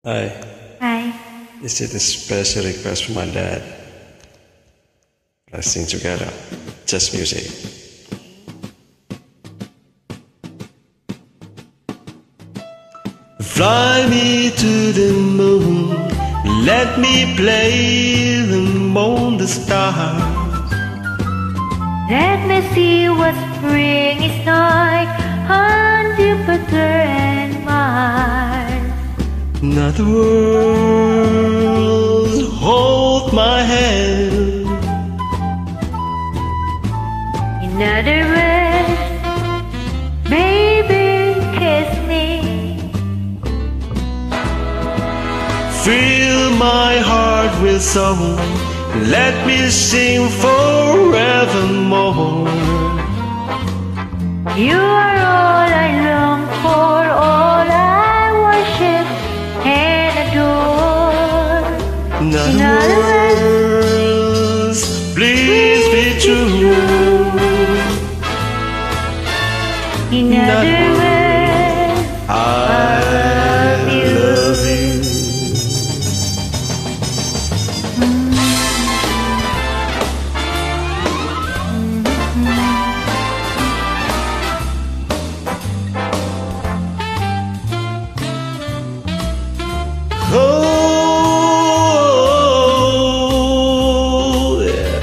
Hi, Hi. this is a special request from my dad. Let's sing together. Just music. Fly me to the moon. Let me play among the stars. Let me see what spring is like on Jupiter and Mars. Not the world hold my hand. In other words, baby, kiss me. Fill my heart with song. Let me sing forevermore. You are all I long for, all I worship and adore. In In other other words, please be true. In other words, I love you. Oh, yeah.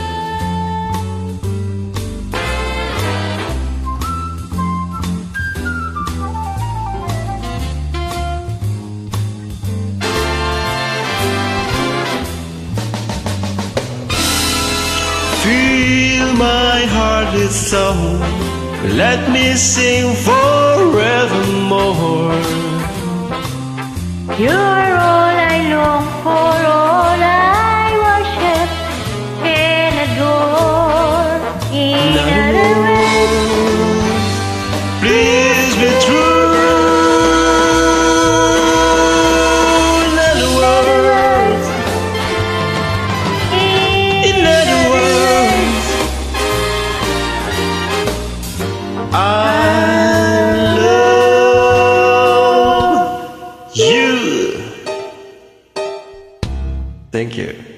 Fill my heart with song. Let me sing forevermore. you are all I long for, all I worship and adore. In other words, Please be true. In other words, in other words, I love you. Thank you.